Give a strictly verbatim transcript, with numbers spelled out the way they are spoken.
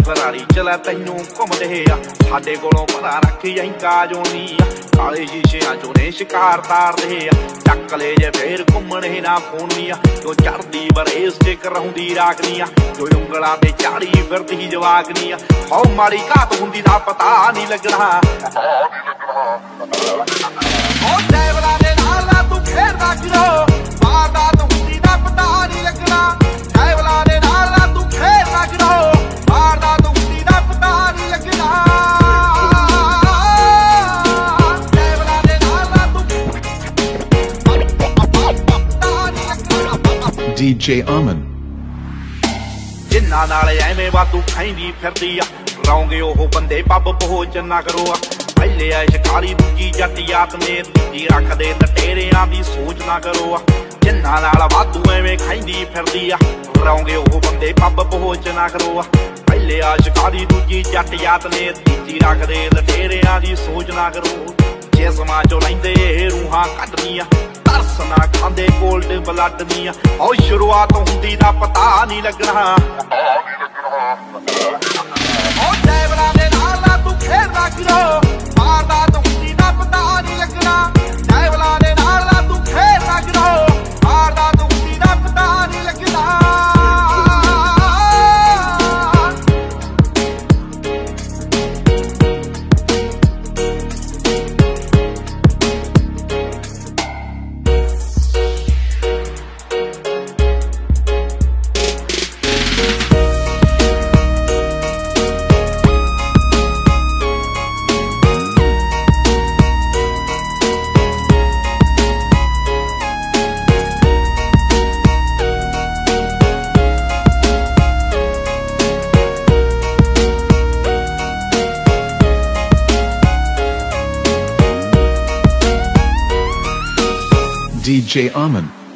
Ferrari चला तैनू घुमदे आ साडे कोलों पता रख अहीं काजों नी काले शीशियां चों ने शिकार तारदे आ चक ले जे फेर घुमणे ना फोनी आ जो चढ़दी बरेस च कराउंदी रागनी आ जो उंगलां ते चाड़ी फिरदी जवागनी आ हौ माड़ी घात हुंदी दा पता नहीं लगना ओ ड्राइवरां दे नाल तू खेडदा किरो वारदात हुंदी दा पता नहीं लगना ड्राइवरां दे नाल तू खेडदा किरो वारदात हुंदी दा पता नहीं लगना ड्राइवरां दे नाल तू D J Aman जिन्ना नाल एवें वाधू खाईंदी फिरदी आ रौंगे ओह बंदे पब पहुंच ना करो आ पहले आए शिकारी दूजी जट यात ने तीजी रखदे लटेरियां दी सोच ना करो आ जिन्ना नाल वाधू एवें खाईंदी फिरदी आ रौंगे ओह बंदे पब पहुंच ना करो आ पहले आ शिकारी दूजी जट यात ने तीजी रखदे लटेरियां दी सोच ना करो जिस्मां चों लैंदे रूहां कड्डनियां तरस ना खांदे गोल्ड ब्लड दियां ओ शुरुआत हुंदी दा पता नहीं लगना ओ ड्राइवरां दे नाल तू खेडदा किरो वारदात हुंदी दा पता नहीं लगना ड्राइवरां दे नाल तू खेडदा किरो वारदात हुंदी दा पता नहीं लगना D J Aman